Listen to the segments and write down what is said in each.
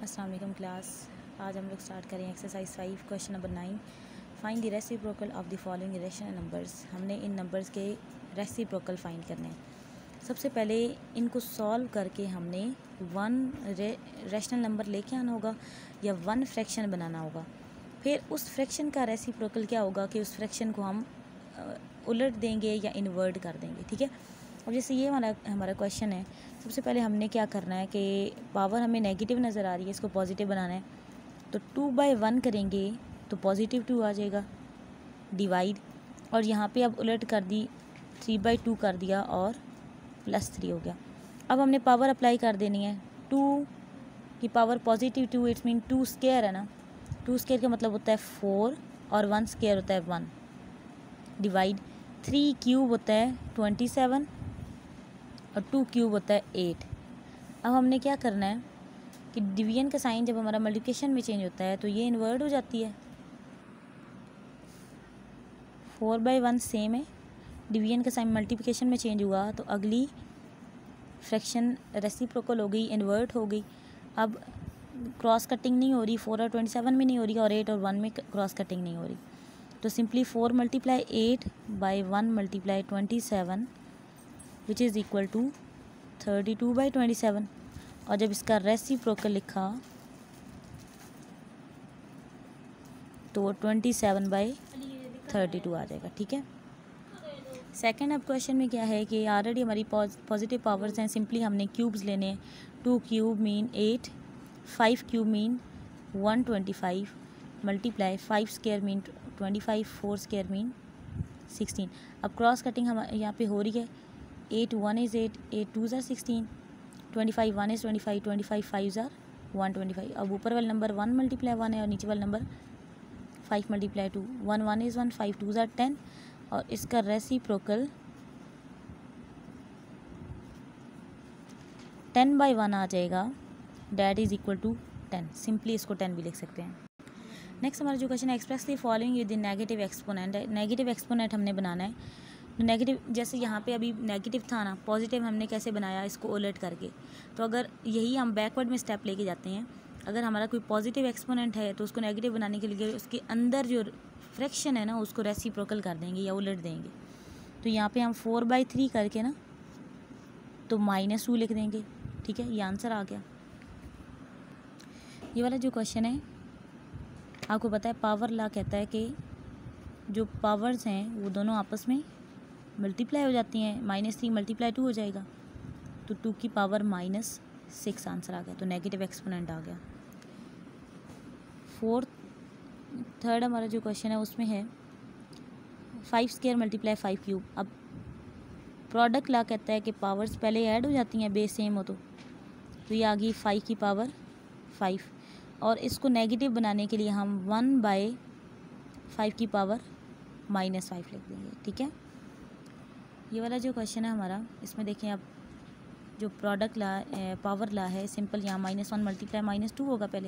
अस्सलाम वालेकुम क्लास। आज हम लोग स्टार्ट करें exercise 5 question number 9। Find the reciprocal of the following rational numbers. हमने इन नंबर्स के रेसिप्रोकल फाइंड करने हैं। सबसे पहले इनको सॉल्व करके हमने वन रेशनल नंबर लेके आना होगा या वन फ्रैक्शन बनाना होगा। फिर उस फ्रैक्शन का रेसिप्रोकल क्या होगा कि उस फ्रैक्शन को हम उलट देंगे या इन्वर्ट कर देंगे। ठीक है। अब जैसे ये हमारा क्वेश्चन है, सबसे पहले हमने क्या करना है कि पावर हमें नेगेटिव नज़र आ रही है, इसको पॉजिटिव बनाना है। तो 2/1 करेंगे तो पॉजिटिव 2 आ जाएगा, डिवाइड, और यहाँ पे अब उलट कर दी, 3/2 कर दिया और +3 हो गया। अब हमने पावर अप्लाई कर देनी है। 2 की power positive 2, it's mean 2 square है ना। 2 स्क्वायर का मतलब होता है 4 और 1 स्क्वायर होता है 1, डिवाइड 3 क्यूब होता है 27 और 2 क्यूब होता है 8। अब हमने क्या करना है कि डिवीजन का साइन जब हमारा मल्टीप्लिकेशन में चेंज होता है तो ये इन्वर्ट हो जाती है। 4/1 सेम है, डिवीजन का साइन मल्टीप्लिकेशन में चेंज हुआ तो अगली फ्रैक्शन रेसिप्रोकल हो गई, इन्वर्ट हो गई। अब क्रॉस कटिंग नहीं हो रही, 4 और 27 में नहीं हो रही और 8 और 1 में क्रॉस कटिंग नहीं हो रही। तो simply 4 × 8/1 × 27 which is equal to 32/27। और जब इसका रेसिप्रोकल लिखा तो 27/32 आ जाएगा। ठीक है। सेकंड अब क्वेश्चन में क्या है कि ऑलरेडी हमारी पॉजिटिव पावर्स हैं, सिंपली हमने क्यूब्स लेने हैं। 2 cube mean 8, 5 cube mean 125, multiply 5 square mean 25, 4 square mean 16। अब क्रॉस कटिंग हम यहाँ पे हो रही है। 8 1 is 8, 8 2s are 16, 25 1 is 25, 25 5s are 125। अब ऊपर वाला नंबर 1 × 1 है और नीचे वाला नंबर 5 × 2, 1 1 is 1, 5 2s are 10। और इसका रेसिप्रोकल 10/1 आ जाएगा, that is equal to 10। Simply इसको 10 भी लिख सकते हैं। नेक्स्ट हमारा जो क्वेश्चन है, express the following with the negative exponent. Negative exponent हमने बनाना है। नेगेटिव जैसे यहाँ पे अभी नेगेटिव था ना, पॉजिटिव हमने कैसे बनाया, इसको उलट करके। तो अगर यही हम बैकवर्ड में स्टेप लेके जाते हैं, अगर हमारा कोई पॉजिटिव एक्सपोनेंट है तो उसको नेगेटिव बनाने के लिए उसके अंदर जो फ्रैक्शन है ना उसको रेसिप्रोकल कर देंगे या उलट देंगे। तो यहाँ पे हम 4/3 करके ना तो -2 लिख देंगे। ठीक है, ये आंसर आ गया। ये वाला जो क्वेश्चन है, आपको पता है पावर लॉ कहता है कि जो पावर्स हैं वो दोनों आपस में मल्टीप्लाई हो जाती हैं। -3 × 2 हो जाएगा, तो 2 की पावर -6 आंसर आ गया। तो नेगेटिव एक्सपोनेंट आ गया। थर्ड हमारा जो क्वेश्चन है उसमें है 5 स्क्वायर × 5 क्यूब। अब प्रोडक्ट लॉ कहता है कि पावर्स पहले ऐड हो जाती हैं, बेस सेम हो तो ये आ गई 5 की पावर 5। और इसको नेगेटिव बनाने के लिए हम 1/5 की पावर -5 लिख देंगे। ठीक है। ये वाला जो क्वेश्चन है हमारा, इसमें देखें अब जो प्रोडक्ट ला पावर ला है, सिंपल यहाँ -1 × -2 होगा। पहले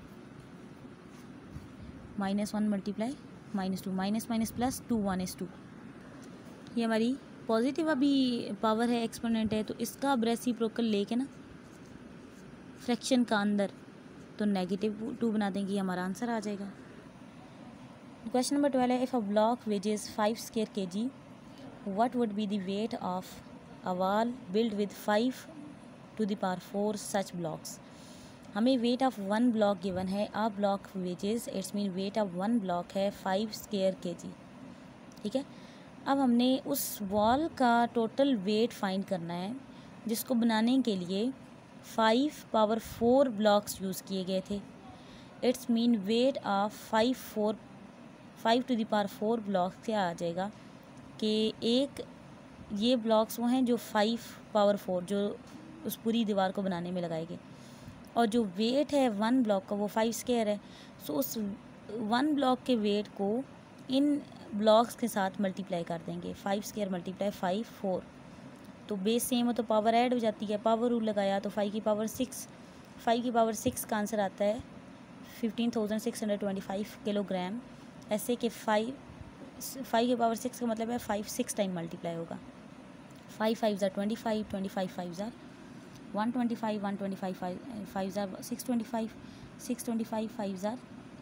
-1 × -2, माइनस प्लस 2 1 is 2। ये हमारी पॉजिटिव अभी पावर है, एक्सपोनेंट है, तो इसका अब रेसिप्रोकल लेके ना फ्रैक्शन का अंदर तो -2 बना देंगे, ये हमारा आंसर आ जाएगा। क्वेश्चन नंबर 12 है, if a block weighs is 5 square kg, what would be the weight of a wall built with 5 to the power 4 such blocks। हमें वेट ऑफ 1 ब्लॉक गिवन है। A block weighs, it's mean weight of 1 block है 5 square kg। ठीक है। अब हमने उस wall का total weight find करना है, जिसको बनाने के लिए 5 ब्लॉक्स यूज़ किए गए थे। It's mean weight of 5 to the power 4 blocks क्या आ जाएगा कि एक ये ब्लॉक्स वो हैं जो 5 जो उस पूरी दीवार को बनाने में लगाएंगे, और जो वेट है 1 ब्लॉक का वो 5 स्क्वायर है। सो उस 1 ब्लॉक के वेट को इन ब्लॉक्स के साथ मल्टीप्लाई कर देंगे। 5 स्क्वायर × 5 4। तो बेस सेम हो तो पावर ऐड हो जाती है, पावर रूल लगाया तो 5 की पावर 6, 5 की पावर 6 का आंसर आता है 15,625 किलोग्राम। ऐसे कि 5 की पावर 6 का मतलब है 5 6 टाइम मल्टीप्लाई होगा। 5 5s are 25, 25 5s are 125, 125 5s are 625, 625 5s are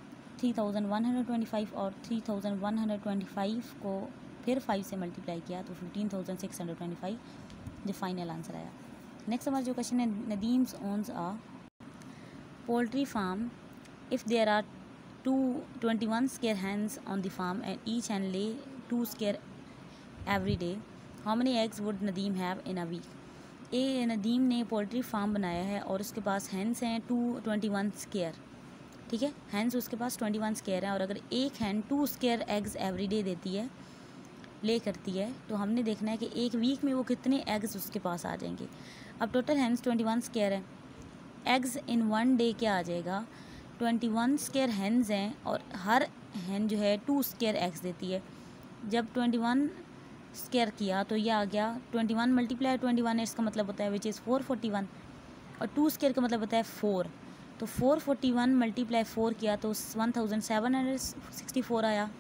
3125 और 3125 को फिर 5 से मल्टीप्लाई किया तो 15625 जो फाइनल आंसर आया। नेक्स्ट हमारा जो क्वेश्चन है, Nadeem's owns a poultry farm if there are 21 square hens on the farm and each hen lay 2 square every day, how many eggs would Nadeem have in a week. ए नदीम ने poultry farm बनाया है और उसके पास hence हैं 21 square, ठीक है, hence उसके पास 21 स्केयर हैं और अगर एक hen 2 square eggs every day देती है, ले करती है, तो हमने देखना है कि एक वीक में वो कितने एग्स उसके पास आ जाएंगे। अब टोटल हैंस 21 स्केयर हैं, एग्स इन 1 डे क्या आ जाएगा, 21 स्केयर हैंस हैं और हर हैन जो है 2 स्केयर एग्स देती है। जब 21 स्केयर किया तो ये आ गया 21 मल्टीप्लाई 21 है, इसका मतलब होता है विच इज़ 441 और 2 स्केयर का मतलब होता है 4, तो 441 मल्टीप्लाई 4 किया तो 1764 आया।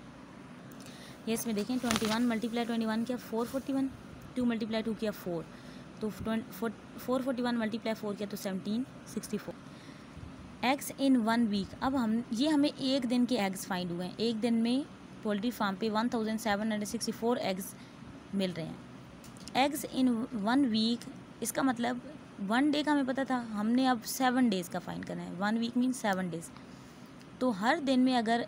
ये इसमें देखें 21 मल्टीप्लाई 21 किया 441, 2 मल्टीप्लाई 2 किया 4, तो 441 मल्टीप्लाई 4 किया तो 1764 एग्स इन 1 वीक। अब हमें एक दिन के एग्स फाइंड हुए हैं, एक दिन में पोल्ट्री फार्म पे 1764 एग्स मिल रहे हैं। एग्स इन 1 वीक, इसका मतलब 1 डे का हमें पता था, हमने अब 7 डेज़ का फाइंड करना है। 1 वीक मीन्स 7 डेज़, तो हर दिन में अगर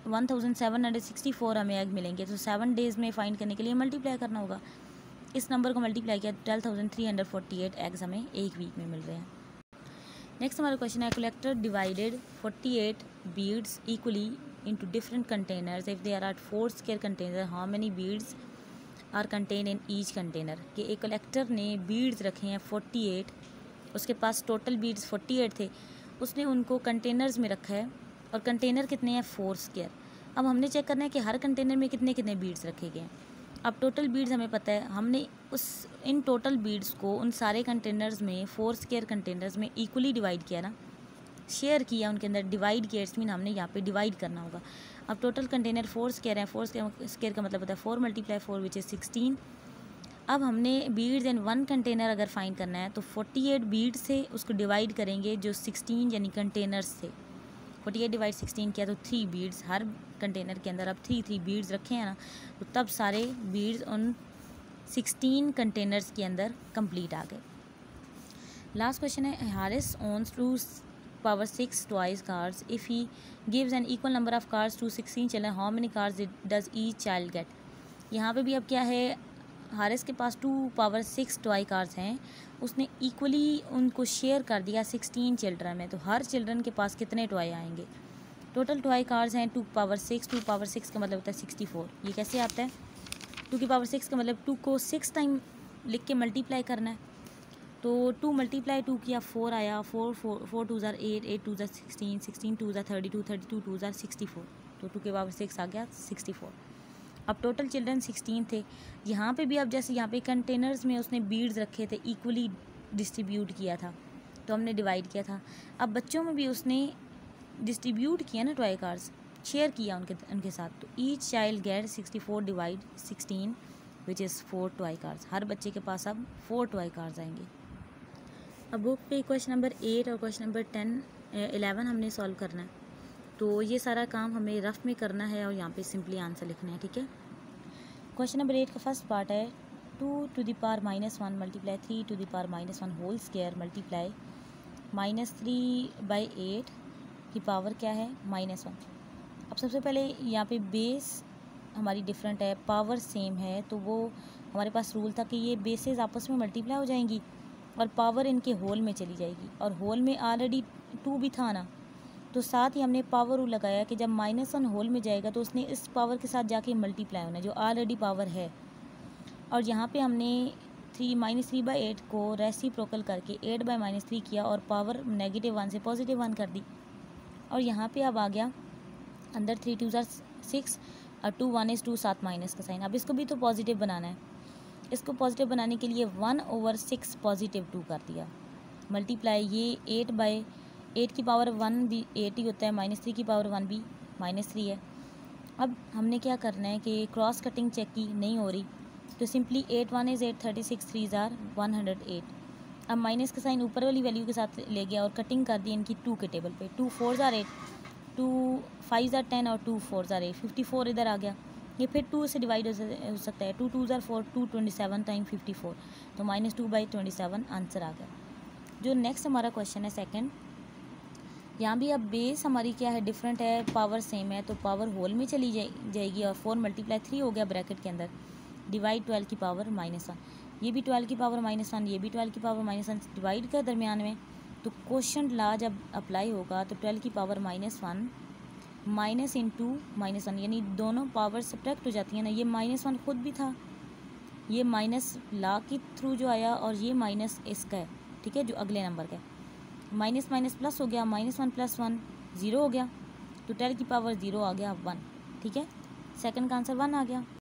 1764 हमें एग मिलेंगे तो 7 डेज़ में फ़ाइंड करने के लिए मल्टीप्लाई करना होगा। इस नंबर को मल्टीप्लाई किया 12,348 एग्स हमें एक वीक में मिल रहे हैं। नेक्स्ट हमारा क्वेश्चन है, collector divided 48 beads equally into different containers if there are 4 square container, how many beads are contained in each container। कि एक कलेक्टर ने बीड्स रखे हैं 48, उसके पास टोटल बीड्स 48 थे, उसने उनको कंटेनर्स में रखा है और कंटेनर कितने हैं 4 स्क्वायर। अब हमने चेक करना है कि हर कंटेनर में कितने कितने बीड्स रखे गए हैं। अब टोटल बीड्स हमें पता है, हमने इन टोटल बीड्स को उन सारे कंटेनर्स में 4 स्क्वायर कंटेनर्स में इक्वली डिवाइड किया ना, शेयर किया उनके अंदर, डिवाइड किया, इट्स मीन हमने यहाँ पे डिवाइड करना होगा। अब टोटल कंटेनर 4 स्क्वायर हैं, 4 स्क्वायर का मतलब होता है 4 मल्टीप्लाई 4 विच इज़ 16। अब हमने बीड्स इन 1 कंटेनर अगर फाइंड करना है तो 48 बीड्स से उसको डिवाइड करेंगे जो 16 यानी कंटेनर्स थे। 48 डिवाइड 16 किया तो 3 बीड्स, हर कंटेनर के अंदर अब 3 बीड्स रखे हैं ना, तो तब सारे बीड्स उन 16 कंटेनर्स के अंदर कंप्लीट आ गए। लास्ट क्वेश्चन है, Haris owns 2 power 6 toys cars. If he gives an equal number of cars to 16 children, how many cars does each child get। यहाँ पे भी अब क्या है, हारिस के पास 2 power 6 टॉय कार्स हैं, उसने इक्वली उनको शेयर कर दिया 16 चिल्ड्रन में, तो हर चिल्ड्रन के पास कितने टॉय आएंगे। टोटल टॉय कार्स हैं 2 power 6, 2 power 6 का मतलब होता है 64। ये कैसे आता है, 2 की पावर 6 का मतलब 2 को 6 टाइम लिख के मल्टीप्लाई करना है, तो 2 मल्टीप्लाई 2 किया 4 आया, 4 2 ज़ार 8, 8 2 ज़ार 16, 16 2 ज़ार 32, 32 2 ज़ार 64, तो 2 के पावर 6 आ गया 64। अब टोटल चिल्ड्रन 16 थे। यहाँ पे भी अब जैसे यहाँ पे कंटेनर्स में उसने बीड्स रखे थे, इक्वली डिस्ट्रीब्यूट किया था, तो हमने डिवाइड किया था। अब बच्चों में भी उसने डिस्ट्रीब्यूट किया ना टॉय कार्स, शेयर किया उनके साथ, तो each child get 64 divide 16 which is 4 toy cars. हर बच्चे के पास अब 4 टॉय कार्स आएंगे। अब बुक पे क्वेश्चन नंबर 8 और क्वेश्चन नंबर 11 हमने सॉल्व करना है, तो ये सारा काम हमें रफ में करना है और यहाँ पे सिंपली आंसर लिखना है, ठीक है। क्वेश्चन नंबर 8 का फर्स्ट पार्ट है 2 to the power -1 multiply 3 to the power -1 whole square multiply -3/8 की पावर क्या है -1। अब सबसे पहले यहाँ पे बेस हमारी डिफरेंट है, पावर सेम है, तो वो हमारे पास रूल था कि ये बेसेस आपस में मल्टीप्लाई हो जाएंगी और पावर इनके होल में चली जाएगी, और होल में ऑलरेडी 2 भी था ना, तो साथ ही हमने पावर रूल लगाया कि जब -1 होल में जाएगा तो उसने इस पावर के साथ जाके मल्टीप्लाई होना है जो ऑलरेडी पावर है, और यहाँ पे हमने -3/8 को रेसिप्रोकल करके 8/-3 किया और पावर -1 से +1 कर दी, और यहाँ पे अब आ गया अंदर 3 2 ज़ार 6 और 2 1 is 2 साथ माइनस का साइन। अब इसको भी तो पॉजिटिव बनाना है, इसको पॉजिटिव बनाने के लिए 1/6 पॉजिटिव 2 कर दिया मल्टीप्लाई ये 8/8 की पावर 1 भी 8 ही होता है, -3 की पावर 1 भी -3 है। अब हमने क्या करना है कि क्रॉस कटिंग चेक की, नहीं हो रही, तो सिंपली 8 1 is 8, 36 3 ज़ार 108, अब माइनस का साइन ऊपर वाली वैल्यू के साथ ले गया और कटिंग कर दी इनकी 2 के टेबल पे। 2 4 ज़ार 8, 2 5 ज़ार 10 और 2 4 ज़ार 8, 54 इधर आ गया। ये फिर 2 से डिवाइड हो सकता है। 2 2 ज़ार 4, 2 27 टाइम 54, तो -2/27 आंसर आ गया। जो नेक्स्ट हमारा क्वेश्चन है सेकंड, यहाँ भी अब बेस हमारी क्या है, डिफरेंट है, पावर सेम है, तो पावर होल में चली जाएगी और 4 × 3 हो गया ब्रैकेट के अंदर, डिवाइड 12 की पावर -1, ये भी 12 की पावर -1, ये भी 12 की पावर -1, डिवाइड का दरमियान में, तो क्वोशंट लॉ जब अप्लाई होगा तो 12 की पावर -1 माइनस इंटू -1, यानी दोनों पावर सब्ट्रैक्ट हो जाती है ना। ये -1 खुद भी था, ये माइनस लॉ के थ्रू जो आया, और ये माइनस इसका है, ठीक है, जो अगले नंबर का है। माइनस माइनस प्लस हो गया, -1 + 1 0 हो गया, तो 12 की पावर 0 आ गया 1, ठीक है, सेकंड का आंसर 1 आ गया।